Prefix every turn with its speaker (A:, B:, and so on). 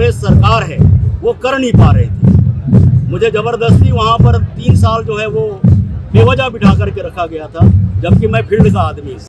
A: भूपेश सरकार है वो कर नहीं पा रही थी। मुझे ज़बरदस्ती वहाँ पर 3 साल जो है वो बेवजह बिठा करके रखा गया था, जबकि मैं फील्ड का आदमी।